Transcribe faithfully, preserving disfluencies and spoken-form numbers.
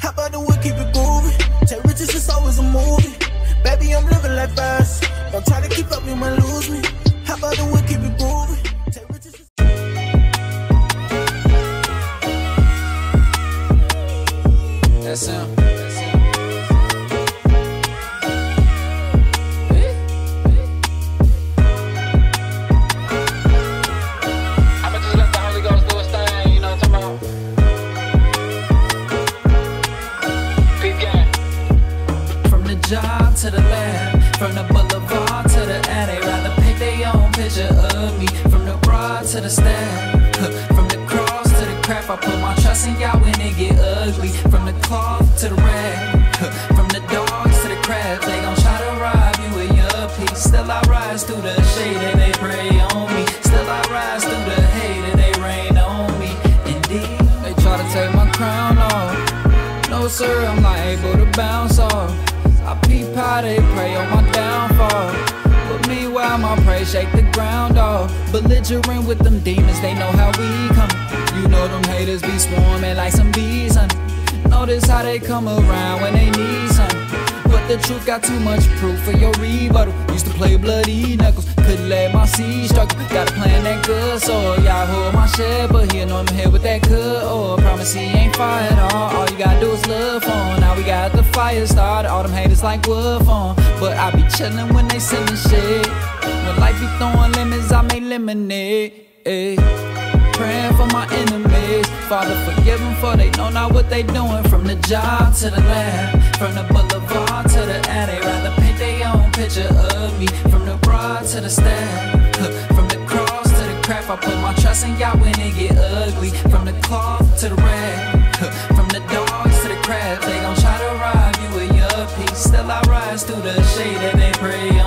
How about the wood, keep it groovy? Take riches, it's always a movie. Baby, I'm living like fast. Don't try to keep up, you might lose me. How about the wood, keep it groovy? Take riches, it's That's him. Job to the lab, from the boulevard to the ad, they rather paint their own picture of me. From the broad to the stab, from the cross to the crap, I put my trust in y'all when it get ugly. From the cloth to the rag, from the dogs to the crabs, they gon' try to rob you with your peace. Still I rise through the shade and they pray on me. Still I rise through the hate and they rain on me. Indeed, they try to take my crown off. No sir, I'm not able to bounce off. I peep how they pray on my downfall, but meanwhile my praise shake the ground off. Belligerent with them demons, they know how we come. You know them haters be swarming like some bees, honey. Notice how they come around when they need something, but the truth got too much proof for your rebuttal. Used to play bloody knuckles, couldn't let my seed struggle. Got a plan that good, so y'all hold my shit, but here know I'm here with that good. Oh, promise he ain't fired all. All you gotta do is love on. Now we got the fire started, all them haters like wood on. But I be chillin' when they sendin' shit. When life be throwing lemons, I make lemonade. Ay. Praying for my enemies, Father forgive them for they know not what they doing. From the job to the lab, from the boulevard to the ad, they rather paint their own picture of me. From the broad to the stab, from the cross to the crap, I put my trust in y'all when it get ugly. From the cloth to the rag, from the dogs to the crabs, they gon' try to rob you with your peace. Still I rise through the shade and they pray on